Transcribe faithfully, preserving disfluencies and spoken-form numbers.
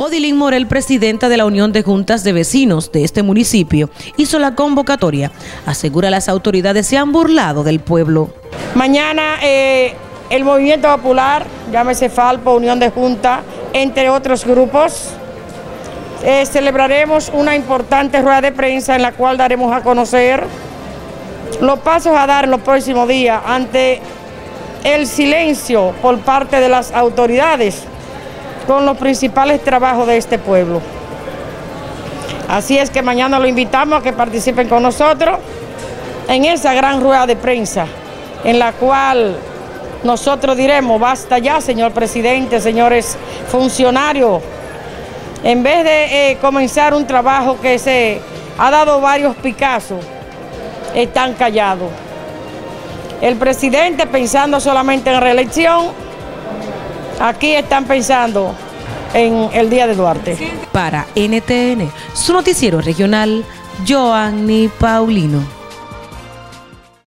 Odilín Morel, presidenta de la Unión de Juntas de Vecinos de este municipio, hizo la convocatoria. Asegura las autoridades se han burlado del pueblo. Mañana eh, el Movimiento Popular, llámese Falpo, Unión de Juntas, entre otros grupos, eh, celebraremos una importante rueda de prensa en la cual daremos a conocer los pasos a dar en los próximos días ante el silencio por parte de las autoridades con los principales trabajos de este pueblo. Así es que mañana lo invitamos a que participen con nosotros en esa gran rueda de prensa, en la cual nosotros diremos, basta ya, señor presidente, señores funcionarios, en vez de eh, comenzar un trabajo que se ha dado varios picazos, están callados. El presidente pensando solamente en reelección, aquí están pensando en el día de Duarte. Para N T N, su noticiero regional, Joanny Paulino.